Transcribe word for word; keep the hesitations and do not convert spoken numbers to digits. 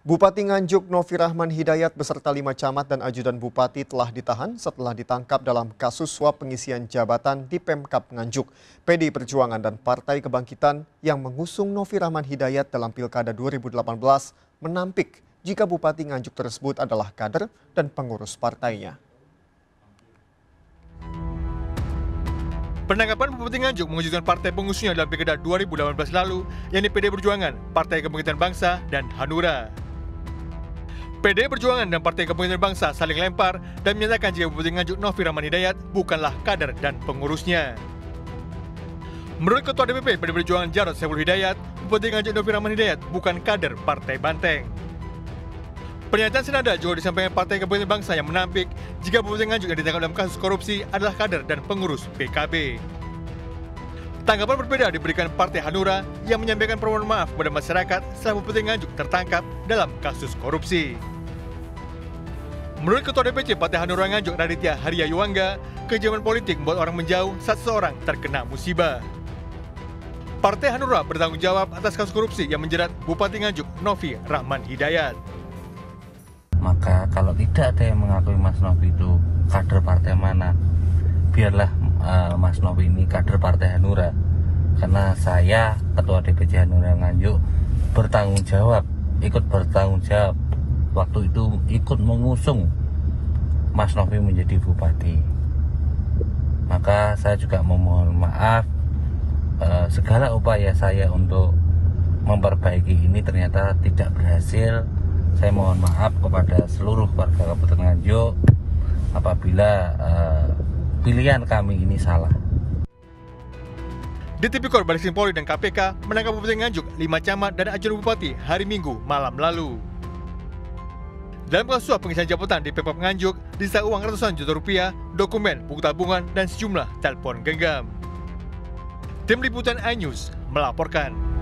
Bupati Nganjuk Novi Rahman Hidayat beserta lima camat dan ajudan bupati telah ditahan setelah ditangkap dalam kasus suap pengisian jabatan di Pemkab Nganjuk. P D I Perjuangan dan Partai Kebangkitan yang mengusung Novi Rahman Hidayat dalam Pilkada dua ribu delapan belas menampik jika Bupati Nganjuk tersebut adalah kader dan pengurus partainya. Penangkapan Bupati Nganjuk mengejutkan partai pengusungnya dalam Pilkada dua ribu delapan belas lalu, yakni P D I Perjuangan, Partai Kebangkitan Bangsa, dan Hanura. P D I Perjuangan dan Partai Kebangkitan Bangsa saling lempar dan menyatakan jika Bupati Nganjuk Novi Rahman Hidayat bukanlah kader dan pengurusnya. Menurut Ketua D P P P D I Perjuangan Jarod Saiful Hidayat, Bupati Nganjuk Novi Rahman Hidayat bukan kader Partai Banteng. Pernyataan senada juga disampaikan Partai Kebangkitan Bangsa yang menampik jika Bupati Nganjuk yang ditangkap dalam kasus korupsi adalah kader dan pengurus P K B. Tanggapan berbeda diberikan Partai Hanura yang menyampaikan permohonan maaf kepada masyarakat setelah Bupati Nganjuk tertangkap dalam kasus korupsi. Menurut Ketua D P C Partai Hanura Nganjuk Raditya Haria Yuwangga, kejauhan politik membuat orang menjauh saat seseorang terkena musibah. Partai Hanura bertanggung jawab atas kasus korupsi yang menjerat Bupati Nganjuk Novi Rahman Hidayat. Maka kalau tidak ada yang mengakui Mas Novi itu kader partai mana, biarlah uh, Mas Novi ini kader Partai Hanura. Karena saya, Ketua D P C Hanura Nganjuk, bertanggung jawab, ikut bertanggung jawab. Waktu itu ikut mengusung Mas Novi menjadi bupati. Maka saya juga memohon maaf, uh, segala upaya saya untuk memperbaiki ini ternyata tidak berhasil. Saya mohon maaf kepada seluruh warga Kabupaten Nganjuk apabila uh, pilihan kami ini salah. D T P Kor Baris Krim Polri dan K P K menangkap Bupati Nganjuk, lima camat dan ajudan bupati hari Minggu malam lalu. Dalam kasus suap pengisian jabatan di Pemkab Nganjuk, disita uang ratusan juta rupiah, dokumen, buku tabungan, dan sejumlah telepon genggam. Tim Liputan iNews melaporkan.